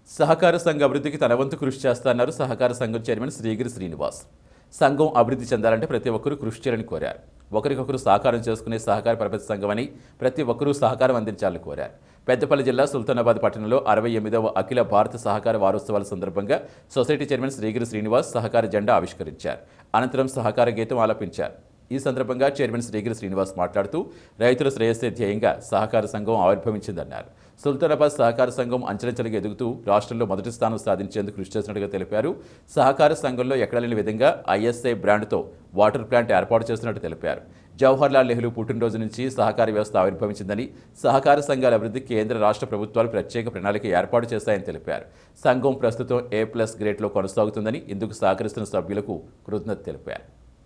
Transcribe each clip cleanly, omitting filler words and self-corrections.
సహకార సంఘ అభివృద్ధికి తన వంతు కృషి చేస్తారన్నారు సహకార సంఘం చైర్మన్ శ్రీగిరి శ్రీనివాస్. సంఘం అభివృద్ధి చెందాలంటే ప్రతి ఒక్కరూ కృషి చేయాలని కోరారు. ఒకరికొకరు సహకారం చేసుకునే సహకార ప్రపంచ సంఘం అని ప్రతి ఒక్కరూ సహకారం అందించాలని కోరారు. పెద్దపల్లి జిల్లా సుల్తానాబాద్ పట్టణంలో 68వ అఖిల భారత సహకార వారోత్సవాల సందర్భంగా సొసైటీ చైర్మన్ శ్రీగిరి శ్రీనివాస్ సహకార జెండా ఆవిష్కరించారు. అనంతరం సహకార గీతం ఆలపించారు. ఈ సందర్భంగా చైర్మన్ శ్రీగిరి శ్రీనివాస్ మాట్లాడుతూ రైతుల శ్రేయస్సే ధ్యేయంగా సహకార సంఘం ఆవిర్భవించిందన్నారు. సుల్తానాబాద్ సహకార సంఘం అంచెలంచెలుగా ఎదుగుతూ రాష్ట్రంలో మొదటి స్థానం సాధించేందుకు కృషి చేస్తున్నట్టుగా తెలిపారు. సహకార సంఘంలో ఎక్కడ లేని విధంగా ఐఎస్ఐ బ్రాండ్తో వాటర్ ప్లాంట్ ఏర్పాటు చేస్తున్నట్టు తెలిపారు. జవహర్లాల్ నెహ్రూ పుట్టినరోజు నుంచి సహకార వ్యవస్థ ఆవిర్భవించిందని, సహకార సంఘాల అభివృద్ధికి కేంద్ర రాష్ట్ర ప్రభుత్వాలు ప్రత్యేక ప్రణాళిక ఏర్పాటు చేశాయని తెలిపారు. సంఘం ప్రస్తుతం A+ గ్రేడ్లో కొనసాగుతుందని, ఇందుకు సహకరిస్తున్న సభ్యులకు కృతజ్ఞత తెలిపారు.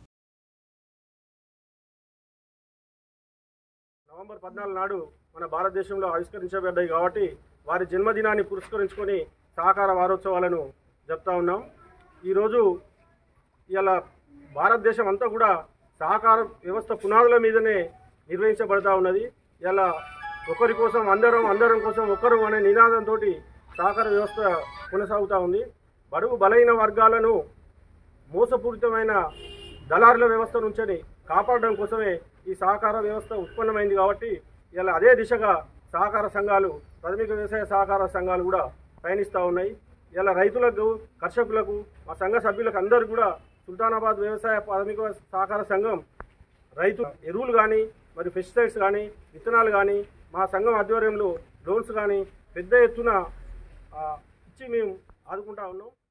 నవంబర్ 14 నాడు మన భారతదేశంలో ఆవిష్కరించబడ్డాయి కాబట్టి వారి జన్మదినాన్ని పురస్కరించుకొని సహకార వారోత్సవాలను జరుపుతా ఉన్నాం. ఈరోజు ఇలా భారతదేశం అంతా కూడా సహకార వ్యవస్థ పునాదుల మీదనే నిర్వహించబడతా ఉన్నది. ఇలా ఒకరి కోసం అందరం కోసం ఒకరు అనే నినాదంతో సహకార వ్యవస్థ కొనసాగుతూ ఉంది. బడుగు బలహీన వర్గాలను మోసపూరితమైన దళారుల వ్యవస్థ నుంచి కాపాడడం కోసమే ఈ సహకార వ్యవస్థ ఉత్పన్నమైంది. కాబట్టి ఇలా అదే దిశగా సహకార సంఘాలు, ప్రాథమిక వ్యవసాయ సహకార సంఘాలు కూడా పయనిస్తూ ఉన్నాయి. ఇలా రైతులకు, కర్షకులకు, మా సంఘ సభ్యులకు అందరూ కూడా సుల్తానాబాద్ వ్యవసాయ ప్రాథమిక సహకార సంఘం రైతు ఎరువులు కానీ, మరి పెస్టిసైడ్స్ కానీ, విత్తనాలు కానీ మా సంఘం ఆధ్వర్యంలో లోన్స్ కానీ పెద్ద ఎత్తున ఇచ్చి మేము ఆదుకుంటా ఉన్నాం.